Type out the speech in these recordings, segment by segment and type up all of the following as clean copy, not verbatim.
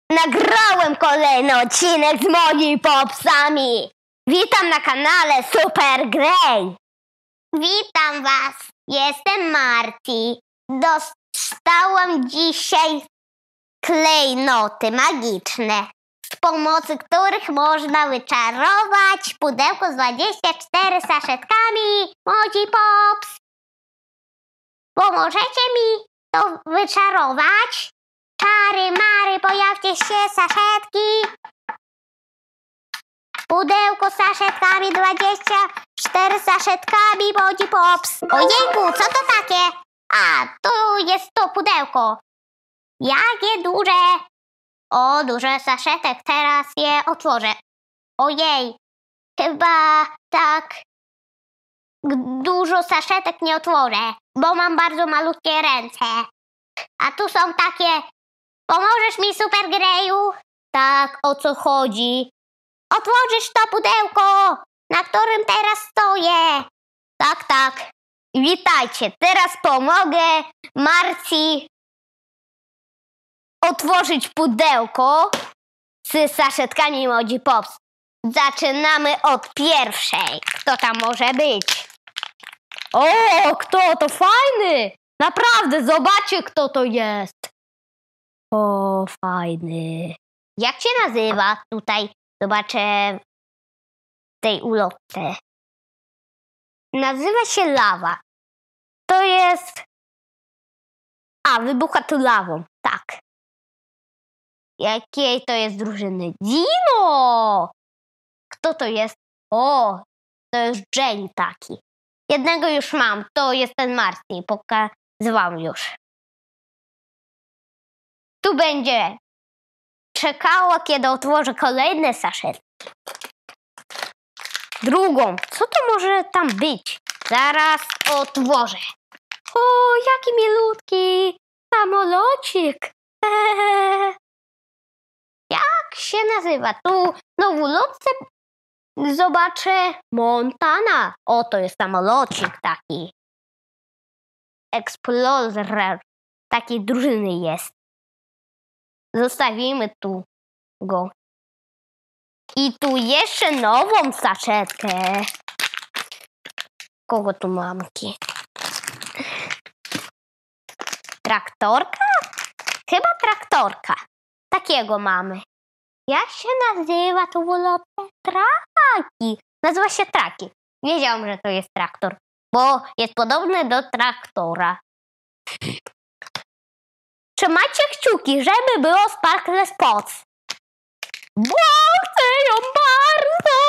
Nagrałem kolejny odcinek z moimi popsami. Witam na kanale Super Grey. Witam was. Jestem Marti. Dostałam dzisiaj klejnoty magiczne, z pomocy których można wyczarować pudełko z 24 saszetkami Moji Pops. Pomożecie mi to wyczarować? Czary, mary, pojawcie się, saszetki. Pudełko z saszetkami, 24 saszetkami Moji Pops. Ojejku, co to takie? A, tu jest to pudełko. Jakie duże. O, dużo saszetek, teraz je otworzę. Ojej, chyba tak dużo saszetek nie otworzę, bo mam bardzo malutkie ręce. A tu są takie... Pomożesz mi, Super Greyu? Tak, o co chodzi? Otworzysz to pudełko, na którym teraz stoję. Tak, tak. Witajcie, teraz pomogę Marci otworzyć pudełko z saszetkami Moji Pops. Zaczynamy od pierwszej. Kto tam może być? O, kto to fajny! Naprawdę, zobaczcie, kto to jest. O, fajny. Jak się nazywa? Tutaj zobaczę w tej ulotce. Nazywa się Lawa. To jest... A, wybucha tu lawą. Tak. Jakiej to jest drużyny? Dino! Kto to jest? O, to jest Jenny taki. Jednego już mam. To jest ten Martin. Pokazywałam już. Tu będzie czekała, kiedy otworzę kolejne saszetki. Drugą. Co to może tam być? Zaraz otworzę. O, jaki milutki samolocik. Jak się nazywa? Tu no w ulotce zobaczę Montana. O, to jest samolocik taki. Explorer. Takiej drużyny jest. Zostawimy tu go. I tu jeszcze nową saszetkę. Kogo tu mamki? Traktorka? Chyba traktorka. Takiego mamy. Jak się nazywa to w ulotce? Traki. Nazywa się Traki. Wiedziałam, że to jest traktor, bo jest podobny do traktora. Trzymajcie kciuki, żeby było Sparkle Spots. Bo chcę ją bardzo!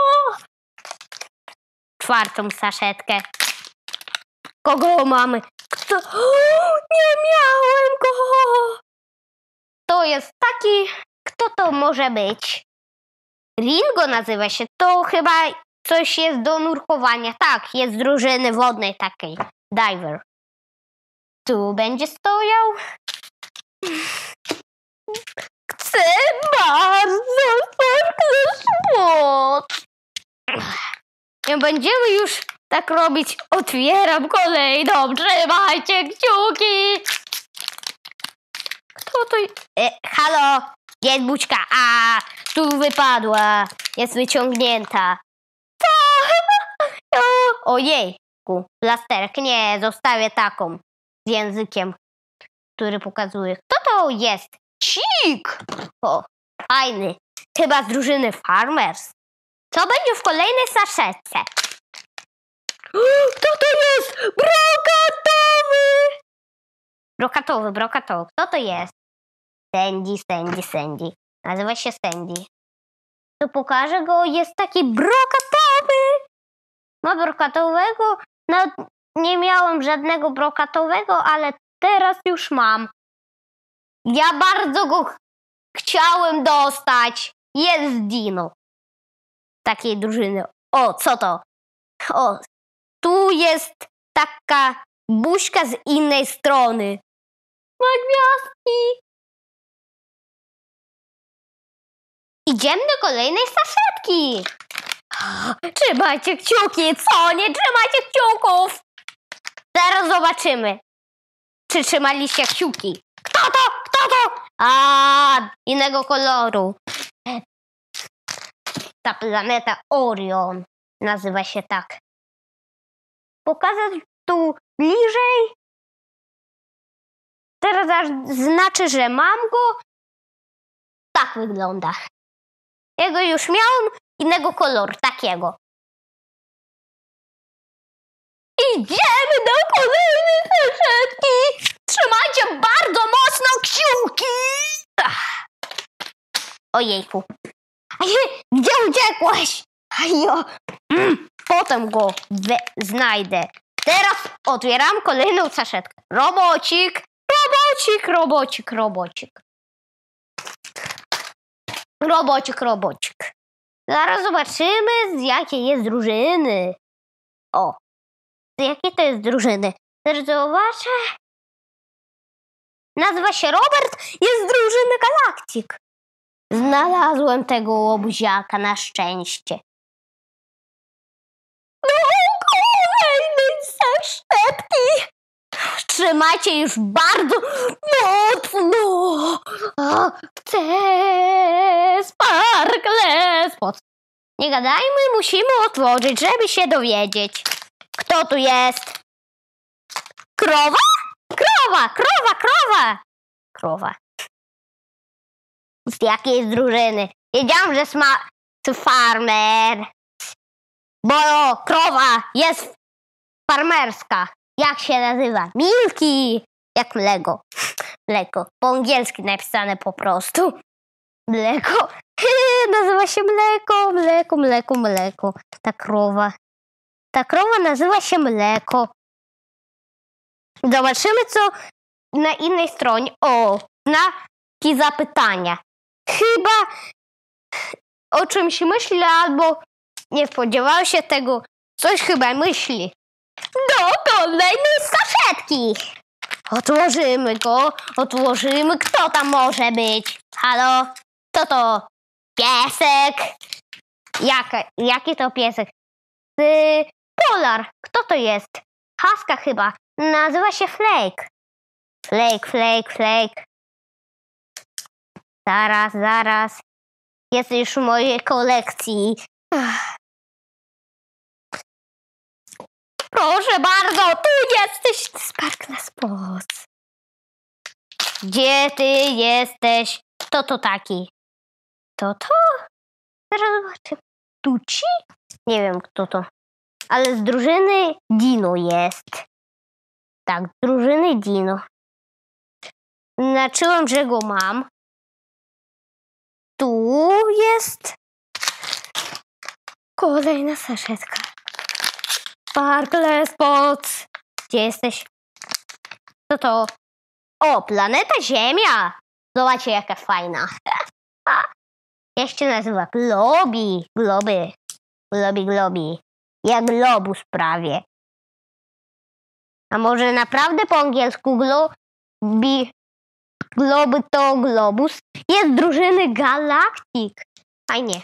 Czwartą saszetkę. Kogo mamy? Kto? Nie miałem go! To jest taki... Kto to może być? Ringo nazywa się. To chyba coś jest do nurkowania. Tak, jest z drużyny wodnej takiej. Diver. Tu będzie stojał. Chcę bardzo Sparkle Spots. Nie będziemy już tak robić. Otwieram kolejną. Trzymajcie kciuki. Kto to jest? Halo, jest buźka. A, tu wypadła. Jest wyciągnięta. Co? Ojejku, plasterek. Nie, zostawię taką. Z językiem, który pokazuje. Kto to jest? Cik! O, fajny. Chyba z drużyny Farmers. Co będzie w kolejnej saszetce? Kto to jest? Brokatowy. Brokatowy. Kto to jest? Sandy. Nazywa się Sandy. To pokażę go. Jest taki brokatowy. Ma brokatowego. No, nie miałem żadnego brokatowego, ale teraz już mam. Ja bardzo go chciałem dostać. Jest Dino. Takiej drużyny. O, co to? O, tu jest taka buźka z innej strony. Ma gwiazdki. Idziemy do kolejnej saszetki. Trzymajcie kciuki. Co? Nie trzymajcie kciuków. Zaraz zobaczymy, czy trzymaliście kciuki. Kto to? Kto to? Innego koloru. Ta planeta Orion nazywa się tak. Pokazać tu bliżej? Teraz aż znaczy, że mam go. Tak wygląda. Ja go już miałam, innego koloru, takiego. Idziemy do kolejnej saszetki. Trzymajcie bardzo mocno kciuki. Ojejku. Gdzie uciekłeś? Ajo. Potem go znajdę. Teraz otwieram kolejną saszetkę. Robocik, robocik, robocik, robocik. Robocik, robocik. Zaraz zobaczymy, z jakiej jest drużyny. O, z jakiej to jest drużyny? Zaraz zobaczę. Nazywa się Robert, jest z drużyny Galactic. Znalazłem tego łobuziaka na szczęście. Kolejnej saszetki. Trzymajcie już bardzo mocno. Chcę Sparkle. Nie gadajmy, musimy otworzyć, żeby się dowiedzieć. Kto tu jest? Krowa? Krowa, krowa, krowa. Krowa. Z jakiej drużyny? Wiedziałam, że farmer. Bo krowa jest farmerska. Jak się nazywa? Milki. Jak mleko. Mleko. Po angielsku napisane po prostu. Mleko. Nazywa się mleko, mleko, mleko, mleko. Ta krowa. Ta krowa nazywa się mleko. Zobaczymy, co na innej stronie. O, znaki zapytania. Chyba o czymś myśli, albo nie spodziewał się tego. Coś chyba myśli. Do kolejnej saszetki. Otworzymy go. Otworzymy. Kto tam może być? Halo? Kto to? Piesek. Jaki to piesek? Polar. Kto to jest? Haska chyba. Nazywa się Flake. Flake, Flake, Flake. Zaraz, zaraz. Jest już w mojej kolekcji. Proszę bardzo, tu jesteś, Sparkle Spots. Gdzie ty jesteś? Kto to taki? To? Zaraz zobaczę. Tuci? Nie wiem, kto to. Ale z drużyny Dino jest. Tak, z drużyny Dino. Znaczyłem, że go mam. Tu jest kolejna saszetka. Sparkle Spots. Gdzie jesteś? Co to? O, planeta Ziemia. Zobaczcie, jaka fajna. Jak się nazywa? Globi. Globy. Globi, globi. Jak globus prawie. A może naprawdę po angielsku globi? Globy to globus. Jest z drużyny Galactic. Fajnie.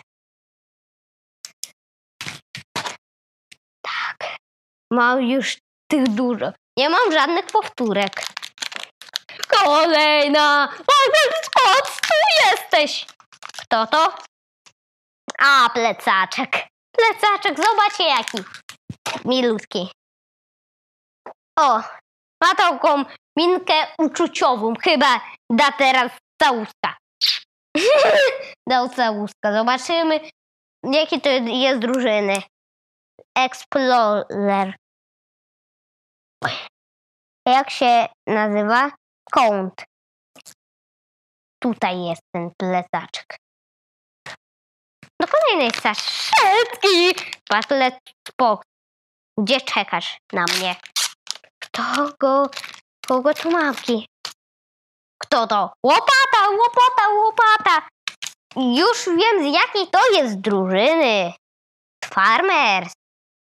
Tak. Mam już tych dużo. Nie mam żadnych powtórek. Kolejna. Spots, tu jesteś. Kto to? A, plecaczek. Plecaczek, zobaczcie jaki. Milutki. O, ma taką minkę uczuciową. Chyba da teraz całuska. Dał całuska. Zobaczymy, jaki to jest drużyny. Explorer. Jak się nazywa? Count. Tutaj jest ten plecaczek. Do kolejnej saszetki. Sparkle Spots. Gdzie czekasz na mnie? Kogo tu mawki? Kto to? Łopata, łopata, łopata. Już wiem, z jakiej to jest drużyny. Farmers.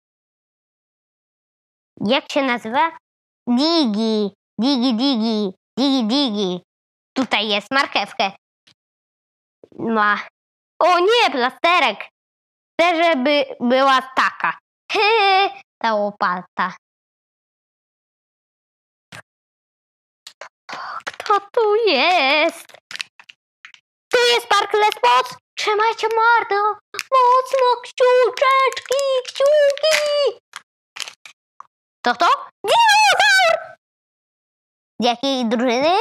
Jak się nazywa? Digi. Digi, digi. Digi, digi. Tutaj jest marchewkę. Ma. O nie, plasterek. Chcę, żeby była taka. Ta łopata. Kto tu jest? Tu jest Sparkle Spots! Trzymajcie mordo! Mocno kciuczeczki, kciuki! To? Dinozaur! Z jakiej drużyny?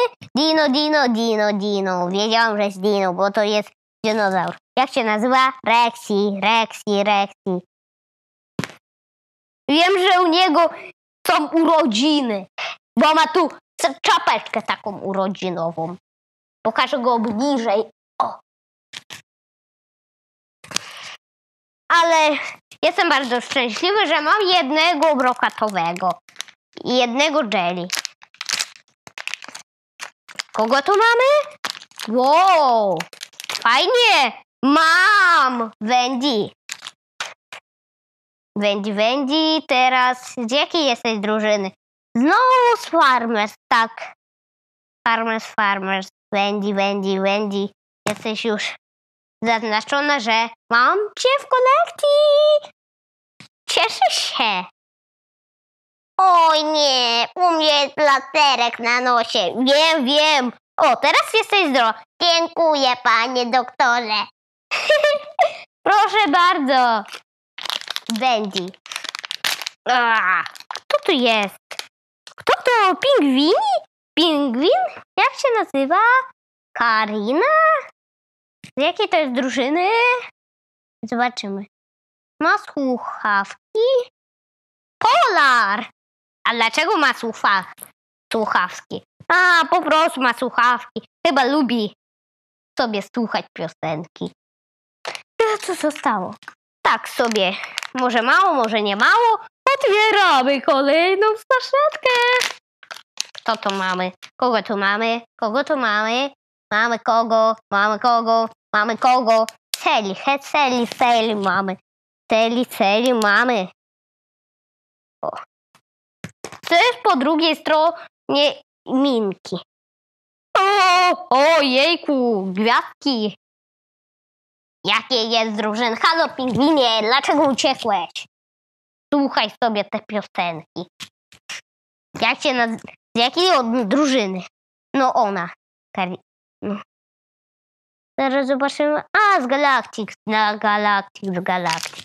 Dino. Wiedziałam, że jest Dino, bo to jest dinozaur. Jak się nazywa? Rexy. Wiem, że u niego są urodziny, bo ma tu czapeczkę taką urodzinową. Pokażę go bliżej. O! Ale jestem bardzo szczęśliwy, że mam jednego brokatowego i jednego jelly. Kogo tu mamy? Wow! Fajnie! Mam! Wendy, teraz z jakiej jesteś drużyny? Znowu z Farmers, tak. Farmers. Wendy. Jesteś już zaznaczona, że mam cię w kolekcji. Cieszę się. Oj nie, u mnie jest plasterek na nosie. Wiem. O, teraz jesteś zdrowa. Dziękuję, panie doktorze. Proszę bardzo. Wendy. Kto tu jest? Kto to? Pingwin? Jak się nazywa? Karina? Z jakiej to jest drużyny? Zobaczymy. Ma słuchawki? Polar! A dlaczego ma słuchawki? Po prostu ma słuchawki. Chyba lubi sobie słuchać piosenki. Co zostało? Tak sobie. Może mało, może nie mało. Otwieramy kolejną saszetkę. Kto to mamy? Kogo tu mamy? Mamy kogo? Sally mamy. Sally mamy. O. Co jest po drugiej stronie Minki? O jejku, gwiazdki. Jakie jest drużyny? Halo pingwinie, dlaczego uciekłeś? Słuchaj sobie te piosenki. Z jakiej drużyny? No ona. No. Zaraz zobaczymy. Z Galactic. Galactic.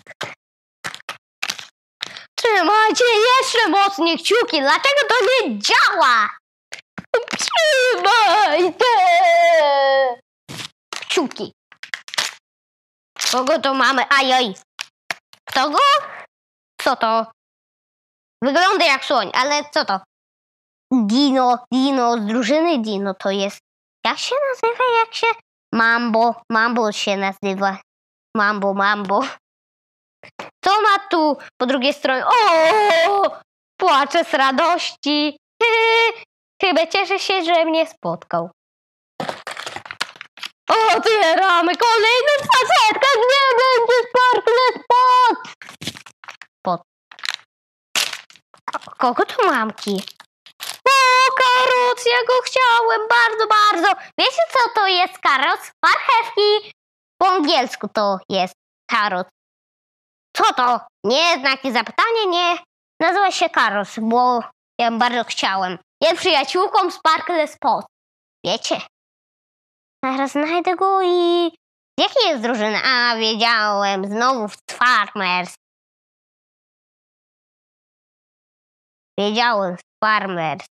Trzymajcie jeszcze mocniej kciuki. Dlaczego to nie działa? Trzymajcie kciuki. Kogo to mamy? Ajoj. Kto go? Co to? Wygląda jak słoń, ale co to? Dino, z drużyny Dino to jest. Jak się nazywa? Mambo się nazywa. Mambo. Co ma tu po drugiej stronie? O! Płaczę z radości. Chyba cieszę się, że mnie spotkał. Otwieramy kolejną fasetkę. Nie będzie Sparkle Spot. Kogo tu mamki? Karoc, ja go chciałem bardzo. Wiecie, co to jest karoc? Marchewki. Po angielsku to jest karoc. Co to? Nie, znaki zapytania, nie. Nazywa się karoc, bo ja bardzo chciałem. Jest przyjaciółką Sparkle Spot. Wiecie? Zaraz znajdę go i... Z jakiej jest drużyny? Wiedziałem. Znowu z Farmers. Wiedziałem, z Farmers.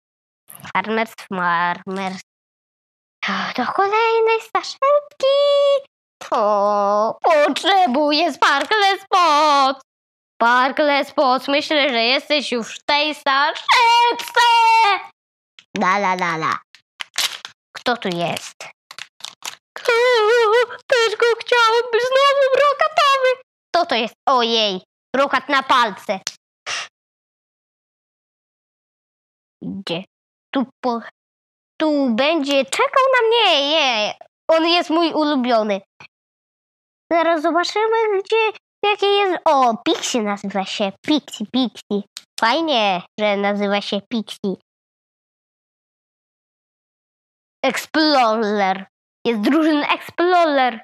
Do kolejnej staszetki. Potrzebuję Sparkle Spot. Myślę, że jesteś już w tej staszetce. La. Kto tu jest? Też go chciałem, by znowu brokatowy. Kto to jest? Ojej, brokat na palce. Gdzie? Tu będzie czekał na mnie. Nie. On jest mój ulubiony. Zaraz zobaczymy, jakie jest... Pixie nazywa się. Pixie. Fajnie, że nazywa się Pixie. Explorer. Jest drużyna Explorer.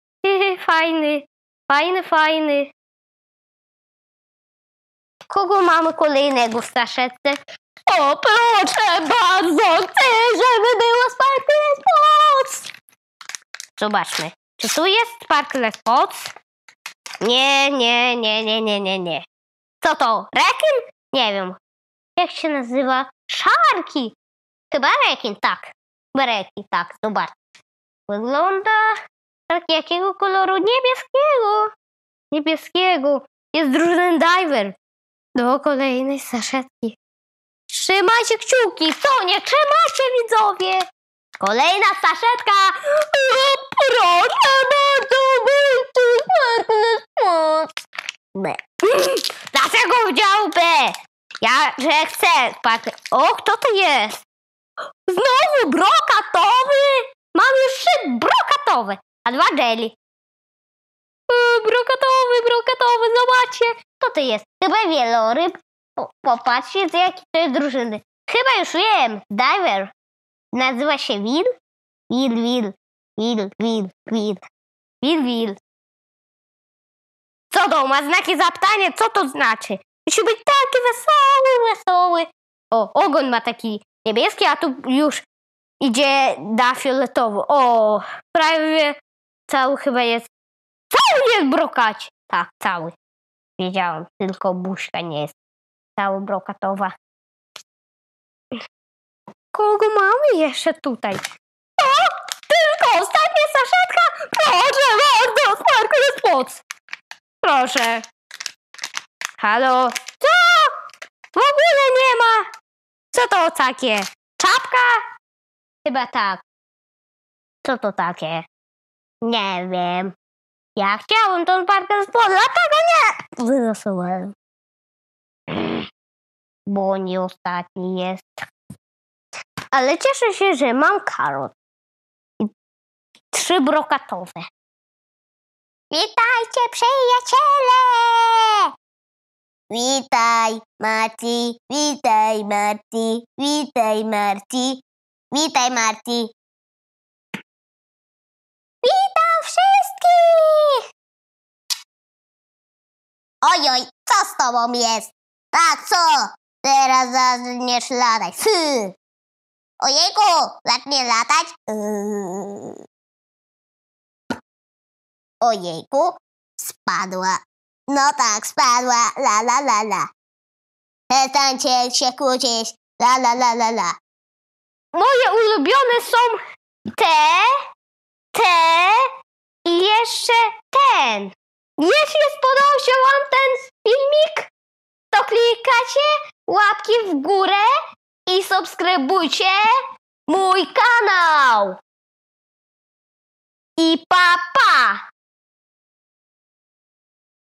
Fajny. Kogo mamy kolejnego w saszetce? O, proszę bardzo, chcę, żeby było Sparkle Spots. Zobaczmy, czy tu jest Sparkle Spots? Nie. Co to, rekin? Nie wiem. Jak się nazywa? Szarki. Chyba rekin, tak. Chyba rekin, tak, zobacz. Wygląda tak jakiego koloru? Niebieskiego. Jest drużyny Diver. Do kolejnej saszetki. Trzymajcie kciuki. Co nie trzymacie, widzowie? Kolejna saszetka. Proszę bardzo, dlaczego wziął B? Ja, że chcę. O, kto to jest? Znowu brokatowy? Mam już 3 brokatowe, a 2 jelly. Brokatowy, zobaczcie. Kto to jest? Chyba wieloryb. Popatrzcie, z jakiej to jest drużyny. Chyba już wiem. Diver. Nazywa się Will. Will. Co to? Ma znaki zapytania? Co to znaczy? Musi być taki wesoły. O, ogon ma taki niebieski, a tu już idzie na fioletowy. O, prawie cały chyba jest. Cały jest brokać. Tak, cały. Wiedziałam, tylko buźka nie jest cały brokatowa. Kogo mamy jeszcze tutaj? O, tylko ostatnia saszetka. Proszę bardzo, Sparkle Spots. Proszę. Halo? Co? W ogóle nie ma. Co to takie? Czapka? Chyba tak. Co to takie? Nie wiem. Ja chciałem tą Sparkle Spots, dlatego nie wylosowałem. Bo nie ostatni jest. Ale cieszę się, że mam karot. I 3 brokatowe. Witajcie, przyjaciele! Witaj, Marty. Witam wszystkich! Ojoj, co z tobą jest? Tak, co? Teraz zaczniesz latać. Ojejku, zacznie latać? Ojejku, spadła. No tak, spadła. La. Przestańcie się kłócić. La. Moje ulubione są te i jeszcze ten. Jeśli spodobał się wam ten filmik, to klikacie łapki w górę i subskrybujcie mój kanał. I pa!